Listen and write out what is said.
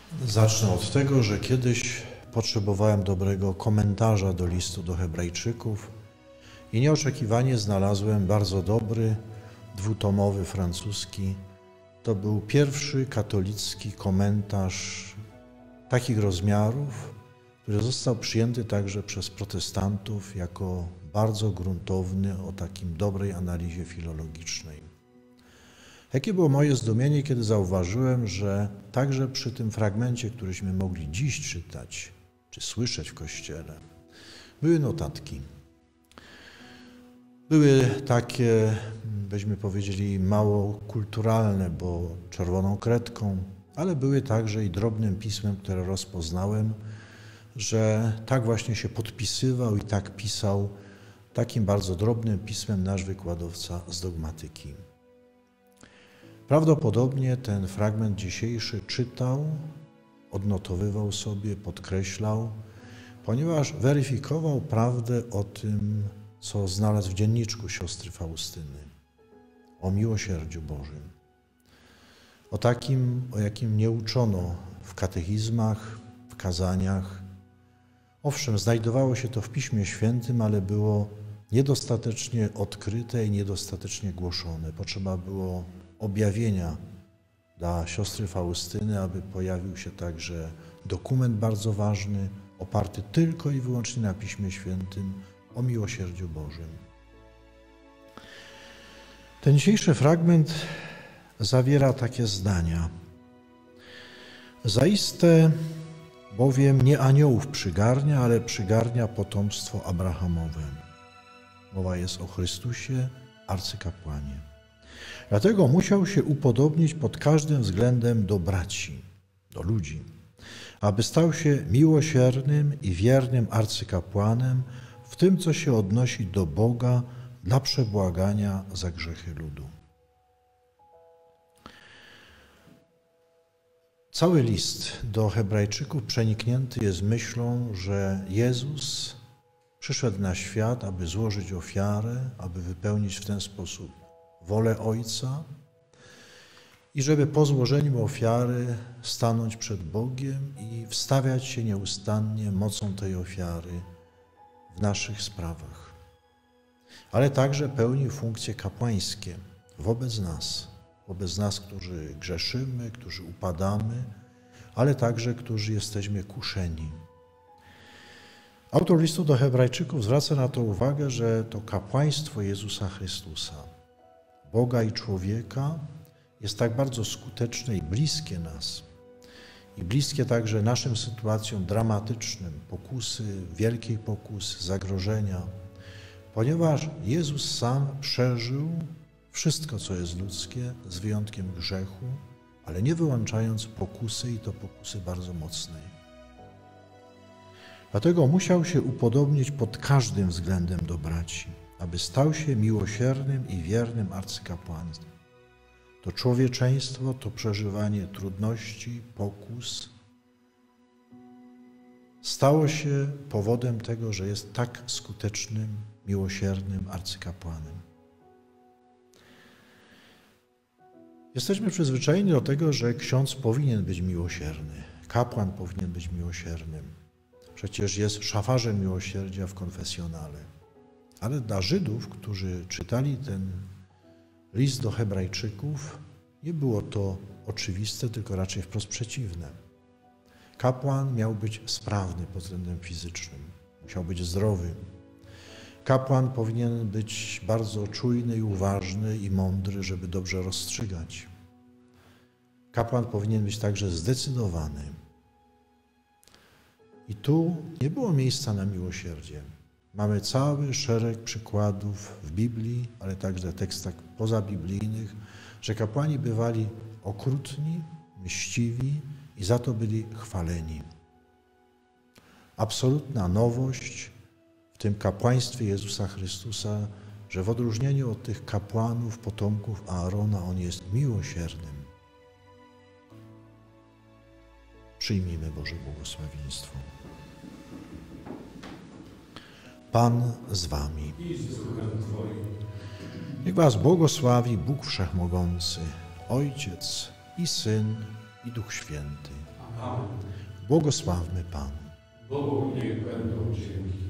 Zacznę od tego, że kiedyś potrzebowałem dobrego komentarza do listu do Hebrajczyków i nieoczekiwanie znalazłem bardzo dobry, dwutomowy francuski. To był pierwszy katolicki komentarz takich rozmiarów, który został przyjęty także przez protestantów jako bardzo gruntowny o takim dobrej analizie filologicznej. Jakie było moje zdumienie, kiedy zauważyłem, że także przy tym fragmencie, któryśmy mogli dziś czytać czy słyszeć w Kościele, były notatki. Były takie, byśmy powiedzieli, mało kulturalne, bo czerwoną kredką, ale były także i drobnym pismem, które rozpoznałem, że tak właśnie się podpisywał i tak pisał takim bardzo drobnym pismem nasz wykładowca z dogmatyki. Prawdopodobnie ten fragment dzisiejszy czytał, odnotowywał sobie, podkreślał, ponieważ weryfikował prawdę o tym, co znalazł w dzienniczku siostry Faustyny, o miłosierdziu Bożym, o takim, o jakim nie uczono w katechizmach, w kazaniach. Owszem, znajdowało się to w Piśmie Świętym, ale było niedostatecznie odkryte i niedostatecznie głoszone. Potrzeba było objawienia dla siostry Faustyny, aby pojawił się także dokument bardzo ważny, oparty tylko i wyłącznie na Piśmie Świętym o miłosierdziu Bożym. Ten dzisiejszy fragment zawiera takie zdania. Zaiste bowiem nie aniołów przygarnia, ale przygarnia potomstwo Abrahamowe. Mowa jest o Chrystusie, arcykapłanie. Dlatego musiał się upodobnić pod każdym względem do braci, do ludzi, aby stał się miłosiernym i wiernym arcykapłanem w tym, co się odnosi do Boga dla przebłagania za grzechy ludu. Cały list do Hebrajczyków przeniknięty jest myślą, że Jezus przyszedł na świat, aby złożyć ofiarę, aby wypełnić w ten sposób wolę Ojca i żeby po złożeniu ofiary stanąć przed Bogiem i wstawiać się nieustannie mocą tej ofiary w naszych sprawach. Ale także pełni funkcje kapłańskie wobec nas, którzy grzeszymy, którzy upadamy, ale także, którzy jesteśmy kuszeni. Autor listu do Hebrajczyków zwraca na to uwagę, że to kapłaństwo Jezusa Chrystusa, Boga i człowieka, jest tak bardzo skuteczne i bliskie nas. I bliskie także naszym sytuacjom dramatycznym, pokusy, wielkiej pokusy, zagrożenia, ponieważ Jezus sam przeżył wszystko, co jest ludzkie, z wyjątkiem grzechu, ale nie wyłączając pokusy i to pokusy bardzo mocnej. Dlatego musiał się upodobnić pod każdym względem do braci, aby stał się miłosiernym i wiernym arcykapłanem. To człowieczeństwo, to przeżywanie trudności, pokus stało się powodem tego, że jest tak skutecznym, miłosiernym arcykapłanem. Jesteśmy przyzwyczajeni do tego, że ksiądz powinien być miłosierny, kapłan powinien być miłosiernym. Przecież jest szafarzem miłosierdzia w konfesjonale. Ale dla Żydów, którzy czytali ten list do Hebrajczyków, nie było to oczywiste, tylko raczej wprost przeciwne. Kapłan miał być sprawny pod względem fizycznym, musiał być zdrowy. Kapłan powinien być bardzo czujny i uważny i mądry, żeby dobrze rozstrzygać. Kapłan powinien być także zdecydowany. I tu nie było miejsca na miłosierdzie. Mamy cały szereg przykładów w Biblii, ale także w tekstach pozabiblijnych, że kapłani bywali okrutni, mściwi i za to byli chwaleni. Absolutna nowość w tym kapłaństwie Jezusa Chrystusa, że w odróżnieniu od tych kapłanów, potomków Aarona, On jest miłosiernym. Przyjmijmy Boże błogosławieństwo. Pan z wami. Niech was błogosławi Bóg Wszechmogący, Ojciec i Syn i Duch Święty. Amen. Błogosławmy Panu. Bogu niech będą dzięki.